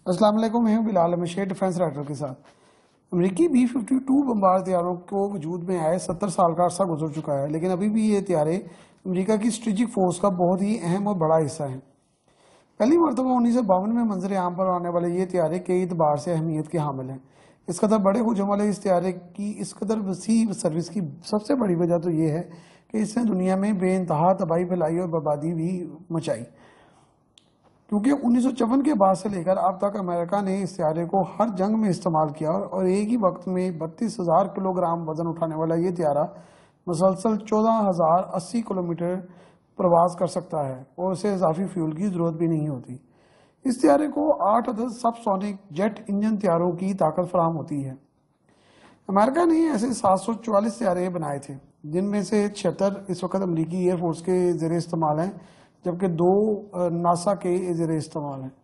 अस्सलाम वालेकुम, मैं हूं बिलाल अहमद डिफेंस राइटर के साथ। अमेरिकी B-52 बमबार तैयारों को वजूद में आए 70 साल का अरसा गुजर चुका है, लेकिन अभी भी ये तैयारे अमेरिका की स्ट्रेटेजिक फोर्स का बहुत ही अहम और बड़ा हिस्सा हैं। पहली मरतबा 1952 में मंजर आम पर आने वाले ये तैयारे कई एतबार से अहमियत के हामिल हैं। इस कदर बड़े हुजम वाले इस तैयारे की इस कदर वसी सर्विस की सबसे बड़ी वजह तो ये है कि इसने दुनिया में बेइंतहा तबाही फैलाई और बर्बादी भी मचाई, क्योंकि 1954 के बाद से लेकर अब तक अमेरिका ने इस तैयारे को हर जंग में इस्तेमाल किया और एक ही वक्त में 32,000 किलोग्राम वजन उठाने वाला ये तैयारा मुसलसल 14,080 किलोमीटर प्रवास कर सकता है और उसे इजाफी फ्यूल की जरूरत भी नहीं होती। इस तैयारे को 8 अदद सबसोनिक जेट इंजन तैयारों की ताकत फराहम होती है। अमेरिका ने ऐसे 744 तैयारे बनाए थे, जिनमें से 76 इस वक्त अमरीकी एयरफोर्स के ज़ेरे इस्तेमाल हैं, जबकि 2 नासा के ज़ेरे इस्तेमाल हैं।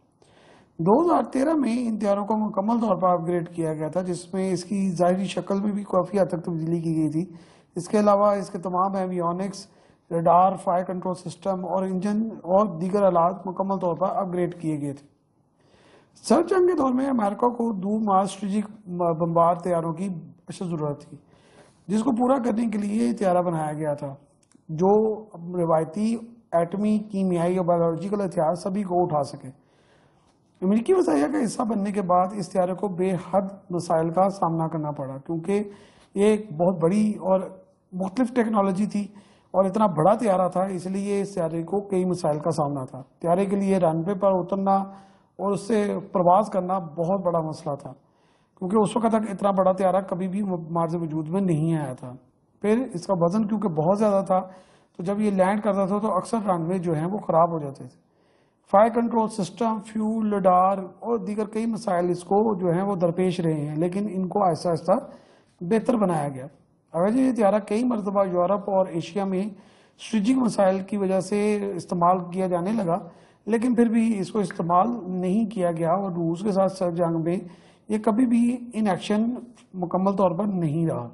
2013 में इन तैयारों को मुकम्मल तौर पर अपग्रेड किया गया था, जिसमें इसकी ज़ाहिरी शक्ल में भी काफ़ी हद तक तब्दीली की गई थी। इसके अलावा इसके तमाम avionics, radar, fire control system और इंजन और दीगर आलात मुकम्मल तौर पर अपग्रेड किए गए थे। सर्द जंग के दौर में अमेरिका को दूर मार स्ट्रेटेजिक बमबार तैयारों की अशद ज़रूरत थी, जिसको पूरा करने के लिए तैयारा बनाया गया था, जो रिवायती एटमी, कीमियाई और बायोलॉजिकल हथियार सभी को उठा सके। अमेरिकी वसाया का हिस्सा बनने के बाद इस तैयारे को बेहद मसाइल का सामना करना पड़ा, क्योंकि ये एक बहुत बड़ी और मुख्तलिफ टेक्नोलॉजी थी और इतना बड़ा तैयारा था, इसलिए इस तैयारे को कई मसाइल का सामना था। तैयारे के लिए रनवे पर उतरना और उससे प्रवास करना बहुत बड़ा मसला था, क्योंकि उस वक्त तक इतना बड़ा तैयारा कभी भी मार्ज वजूद में नहीं आया था। फिर इसका वजन क्योंकि बहुत ज़्यादा था, तो जब ये लैंड करता था तो अक्सर रनवे जो हैं वो ख़राब हो जाते थे। Fire control system, fuel, radar और दीगर कई मसाइल इसको जो हैं वो दरपेश रहे हैं, लेकिन इनको आहिस्ता आहिस्ता बेहतर बनाया गया। अगर ये तैयारा कई मरतबा यूरोप और एशिया में स्ट्रेटेजिक मसाइल की वजह से इस्तेमाल किया जाने लगा, लेकिन फिर भी इसको इस्तेमाल नहीं किया गया और रूस के साथ सर्द जंग में ये कभी भी इन एक्शन मुकम्मल तौर पर नहीं रहा।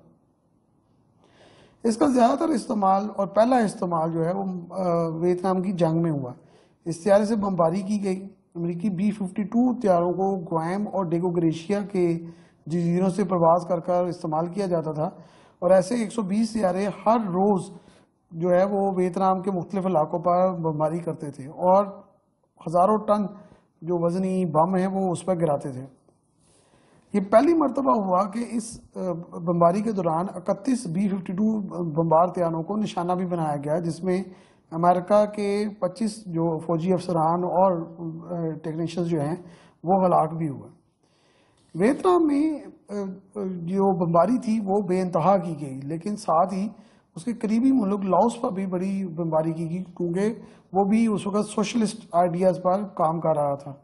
इसका ज़्यादातर इस्तेमाल और पहला इस्तेमाल जो है वो वियतनाम की जंग में हुआ। इस तैयारे से बमबारी की गई। अमेरिकी B-52 तैयारों को ग्वाम और डेगो ग्रेशिया के जजीरों से प्रवास कर इस्तेमाल किया जाता था, और ऐसे 120 तैयारे हर रोज़ जो है वो वियतनाम के मुख्तलिफ इलाकों पर बमबारी करते थे और हज़ारों टन जो वजनी बम है वो उस पर गिराते थे। ये पहली मरतबा हुआ कि इस बमबारी के दौरान 31 B-52 बमबार तैयारों को निशाना भी बनाया गया, जिसमें अमेरिका के 25 जो फौजी अफसरान और टेक्नीशियंस जो हैं वो हलाक भी हुए। वियतनाम में जो बमबारी थी वो बेइंतहा की गई, लेकिन साथ ही उसके करीबी मुल्क लाओस पर भी बड़ी बमबारी की गई, क्योंकि वो भी उस वक्त सोशलिस्ट आइडियाज़ पर काम कर रहा था।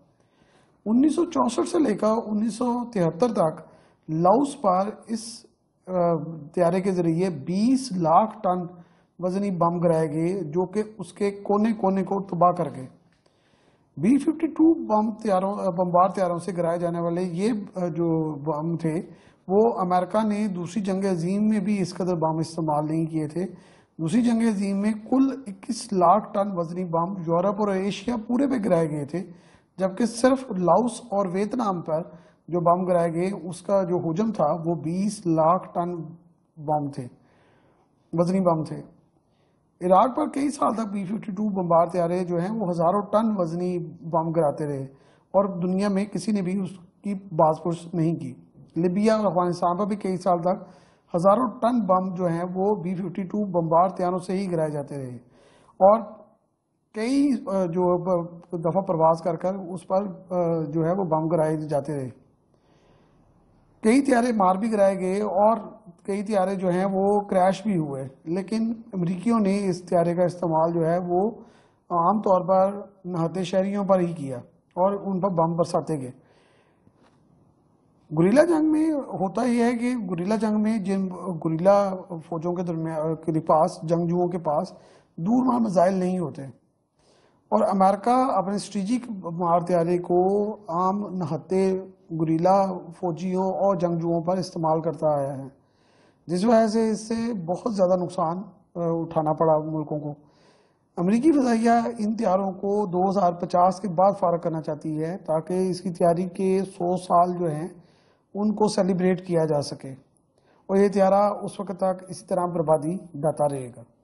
1964 से लेकर 1973 तक लाओस पर इस तैयारे के जरिए 20 लाख टन वजनी बम गिराए गए, जो कि उसके कोने कोने को तबाह कर गए। B-52 बमबार तैयारों से गिराए जाने वाले ये जो बम थे वो अमेरिका ने दूसरी जंग अजीम में भी इस कदर बम इस्तेमाल नहीं किए थे। दूसरी जंग अजीम में कुल 21 लाख टन वजनी बम यूरोप और एशिया पूरे पे गिराए गए थे, जबकि सिर्फ लाओस और वियतनाम पर जो बम गिराए गए उसका जो हुजम था वो 20 लाख टन बम थे, वजनी बम थे। इराक पर कई साल तक B-52 बमबार तैयारे जो हैं वो हज़ारों टन वजनी बम गिराते रहे और दुनिया में किसी ने भी उसकी बाज़पुरस नहीं की। लिबिया और अफगानिस्तान पर भी कई साल तक हज़ारों टन बम जो हैं वो B-52 बमबार तैयारों से ही गिराए जाते रहे और कई जो दफ़ा प्रवास कर उस पर जो है वो बम गिराए जाते रहे। कई तैयारे मार भी गिराए गए और कई तैयारे जो हैं वो क्रैश भी हुए, लेकिन अमरीकियों ने इस तैयारे का इस्तेमाल जो है वो आम तौर पर नहाते शहरियों पर ही किया और उन पर बम बरसाते गए। गुरिल्ला जंग में होता यह है कि गुरिल्ला जंग में जिन गुरिल्ला फौजों के पास, जंगजुओं के पास दूर मार मिसाइल नहीं होते, और अमेरिका अपने स्ट्रेटेजिक मार तैयारे को आम नहत्ते गुरिल्ला फौजियों और जंगजुओं पर इस्तेमाल करता आया है, जिस वजह से इससे बहुत ज़्यादा नुकसान उठाना पड़ा मुल्कों को। امریکی فضائیہ ان طیاروں کو 2050 کے بعد فارغ کرنا چاہتی ہے تاکہ اس کی تیاری کے 100 سال جو ہیں ان کو سیلیبریٹ کیا جا سکے، اور یہ طیارہ اس وقت تک اسی طرح بربادی ڈھاتا رہے گا۔